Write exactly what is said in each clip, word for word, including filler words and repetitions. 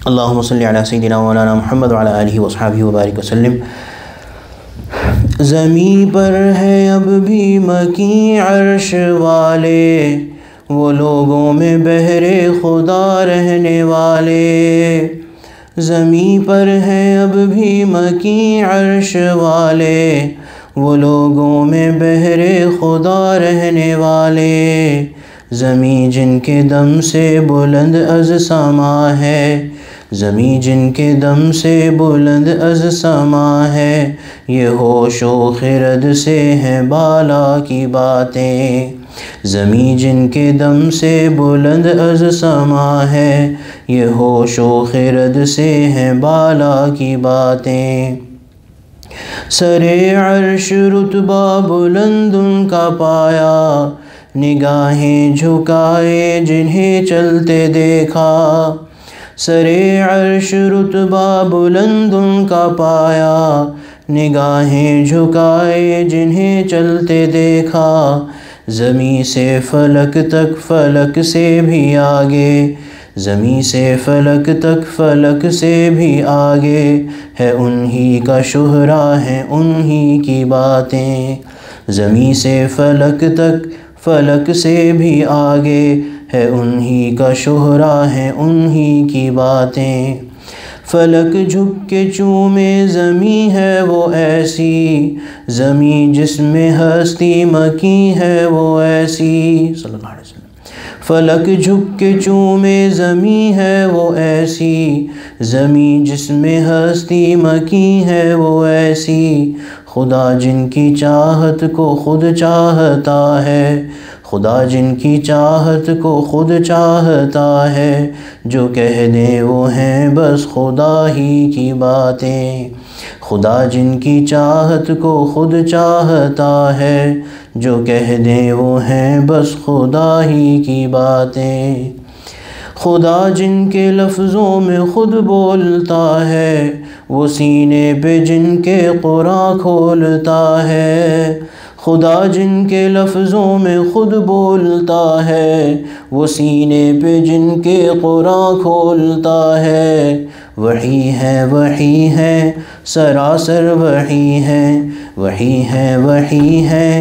اللہم صلی علی سیدنا مولانا محمد وعلی آلہ وصحبہ وبارک وسلم۔ زمین پر ہے اب بھی مکیں عرش والے، وہ لوگوں میں بہر خدا رہنے والے۔ زمین پر ہے اب بھی مکیں عرش والے، وہ لوگوں میں بہر خدا رہنے والے۔ زمین جن کے دم سے بلند از سما ہے، زمین جن کے دم سے بلند از سما ہے، یہ ہوش و خرد سے ہیں بالا کی باتیں۔ زمین جن کے دم سے بلند از سما ہے، یہ ہوش و خرد سے ہیں بالا کی باتیں۔ سر عرش رتبہ بلند ان کا پایا، نگاہیں جھکائے جنہیں چلتے دیکھا۔ سر عرش رتبہ بلند ان کا پایا، نگاہیں جھکائے جنہیں چلتے دیکھا۔ زمین سے فلک تک فلک سے بھی آگے، زمین سے فلک تک فلک سے بھی آگے، ہے انہی کا شہرا ہے انہی کی باتیں۔ زمین سے فلک تک فلک سے بھی آگے، ہے انہی کا شہرا ہے انہی کی باتیں۔ فلک جھک کے چومے زمین ہے وہ ایسی، زمین جس میں ہستی مکیں ہے وہ ایسی۔ صلی اللہ علیہ وسلم۔ فلک جھک کے چومے زمین ہے وہ ایسی، زمین جس میں ہستی مکیں ہے وہ ایسی۔ خدا جن کی چاہت کو خود چاہتا ہے، خدا جن کی چاہت کو خود چاہتا ہے، جو کہہ دیں وہ ہیں بس خدا ہی کی باتیں۔ خدا جن کی چاہت کو خود چاہتا ہے، جو کہہ دیں وہ ہیں بس خدا ہی کی باتیں۔ خدا جن کے لفظوں میں خود بولتا ہے، وہ سینے پہ جن کے قرآن کھولتا ہے۔ خدا جن کے لفظوں میں خود بولتا ہے، وہ سینے پہ جن کے قرآن کھولتا ہے۔ وحی ہے وحی ہے سراسر وحی ہے، وحی ہے وحی ہے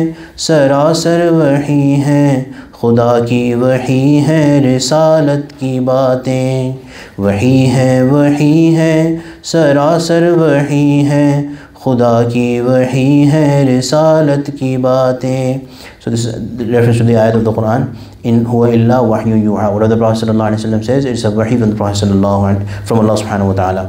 سراسر وحی ہے۔ خدا کی وحی ہے رسالت کی باتیں، وحی ہے وحی ہے سراسر وحی ہے۔ خدا کی وحی ہے رسالت کی باتیں۔ So this is reference to the ayat of the Quran, in huwa illa wahyu yuha. Whatever the Prophet sallallahu alaihi wasallam says, it's a wahi from the Prophet sallallahu alaihi wasallam, from Allah subhanahu wa ta'ala.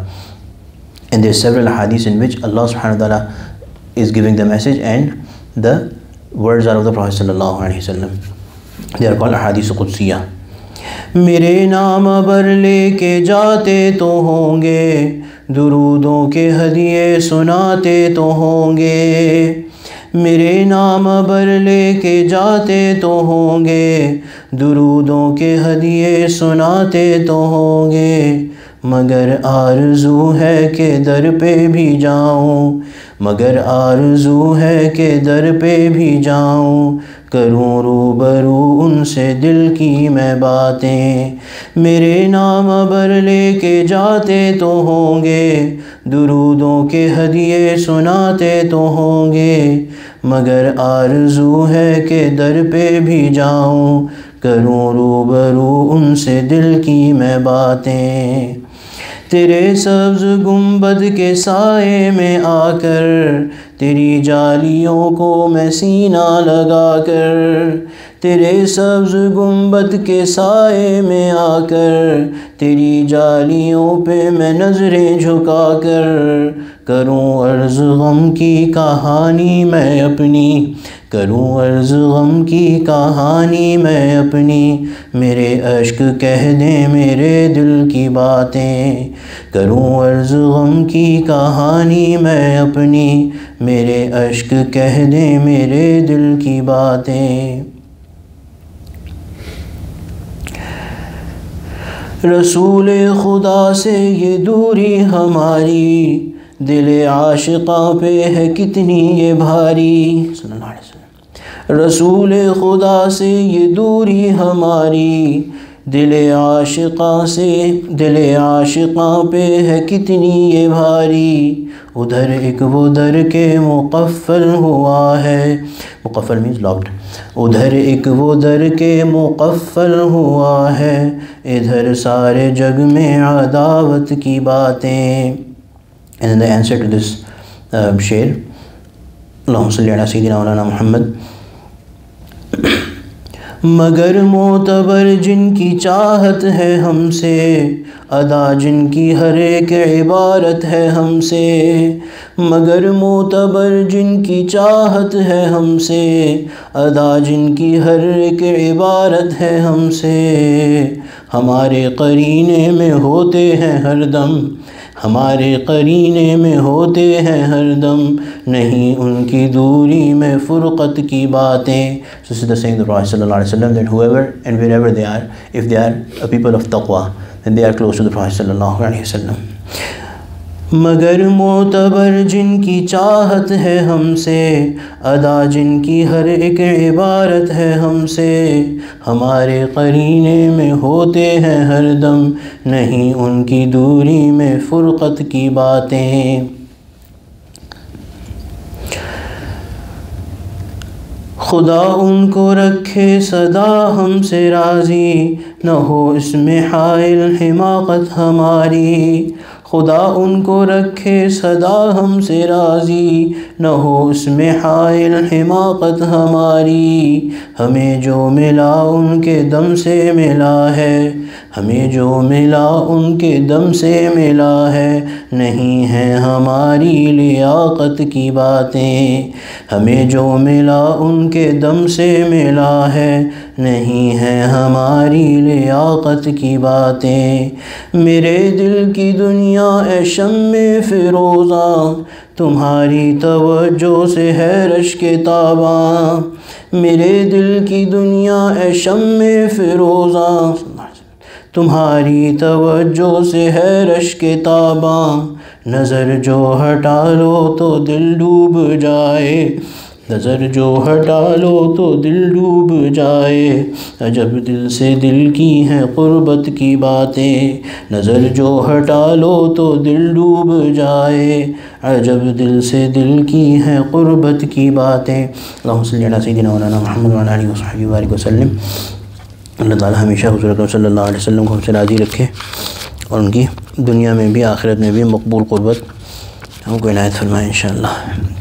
And there are several hadiths in which Allah subhanahu wa ta'ala is giving the message and the words are of the Prophet sallallahu alaihi wasallam. They are called ahadith qudsiyyah. میرے نام بر لے کے جاتے تو ہوں گے، درودوں کے ہدیے سناتے تو ہوں گے۔ میرے نام بر لے کے جاتے تو ہوں گے، درودوں کے ہدیے سناتے تو ہوں گے۔ مگر آرزو ہے کہ در پہ بھی جاؤں، مگر آرزو ہے کہ در پہ بھی جاؤں، کروں روبرو ان سے دل کی میں باتیں۔ میرے نام بر لے کے جاتے تو ہوں گے، درودوں کے ہدیے سناتے تو ہوں گے۔ مگر آرزو ہے کہ در پہ بھی جاؤں، کروں روبرو ان سے دل کی میں باتیں۔ تیرے سبز گنبد کے سائے میں آ کر، تیری جالیوں کو میں سینہ لگا کر، تیرے سبز گنبد کے سائے میں آ کر، تیری جالیوں پہ میں نظریں جھکا کر، کروں عرض غم کی کہانی میں اپنی، کروں عرض غم کی کہانی میں اپنی۔ میرے اشک کہہ دیں میرے دل کی باتیں، کروں عرض غم کی کہانی میں اپنی، میرے اشک کہہ دیں میرے دل کی باتیں۔ رسول خدا سے یہ دوری ہماری، دل عاشقاں پہ ہے کتنی یہ بھاری۔ صلی اللہ علیہ وسلم۔ رسول خدا سے یہ دوری ہماری، دل عاشقاں سے دل عاشقاں پہ ہے کتنی یہ بھاری، ادھر ایک وہ در کے مقفل ہوا ہے، مقفل مینز لاکڈ، ادھر ایک وہ در کے مقفل ہوا ہے، ادھر سارے جگ میں عداوت کی باتیں۔ And then the answer to this uh, شعر، اللہم صلی علی سیدنا مولانا محمد۔ مگر معتبر جن کی چاہت ہے ہم سے، ادا جن کی ہر ایک عبارت ہے ہم سے، مگر معتبر جن کی چاہت ہے ہم سے، ادا جن کی ہر ایک عبارت ہے ہم سے، ہمارے قرینے میں ہوتے ہیں ہر دم، ہمارے قرینے میں ہوتے ہیں ہر دم، نہیں ان کی دوری میں فرقت کی باتیں۔ So this is the saying of the Prophet صلی اللہ علیہ وسلم that whoever and wherever they are, if they are a people of taqwa, then they are close to the Prophet صلی اللہ علیہ وسلم۔ مگر معتبر جن کی چاہت ہے ہم سے، ادا جن کی ہر ایک عبارت ہے ہم سے، ہمارے قرینے میں ہوتے ہیں ہر دم، نہیں ان کی دوری میں فرقت کی باتیں۔ خدا ان کو رکھے سدا ہم سے راضی، نہ ہو اس میں حائل حماقت ہماری، خدا ان کو رکھے سدا ہم سے راضی، نہ ہو اس میں حائل حماقت ہماری، ہمیں جو ملا ان کے دم سے ملا ہے، ہمیں جو ملا ان کے دم سے ملا ہے، نہیں ہیں ہماری لیاقت کی باتیں، ہمیں جو ملا ان کے دم سے ملا ہے، نہیں ہیں ہماری لیاقت کی باتیں۔ میرے دل کی دنیا اے شمع فیروزاں، تمہاری توجہ سے ہے رشک تاباں، میرے دل کی دنیا اے شمع فیروزاں، تمہاری توجہ سے ہے رشک تاباں، نظر جو ہٹا لو تو دل ڈوب جائے، نظر جو ہٹا لو تو دل ڈوب جائے، عجب دل سے دل کی ہیں قربت کی باتیں، نظر جو ہٹا لو تو دل ڈوب جائے، عجب دل سے دل کی ہیں قربت کی باتیں۔ اللہم صلی علی سیدنا مولانا محمد وعلی آلہ وصحبہ وبارک وسلم۔ اللہ تعالیٰ ہمیشہ حضور صلی اللہ علیہ وسلم کو ہم سے راضی رکھے، اور ان کی دنیا میں بھی آخرت میں بھی مقبول قربت ہم کو عنایت فرمائے انشاءاللہ۔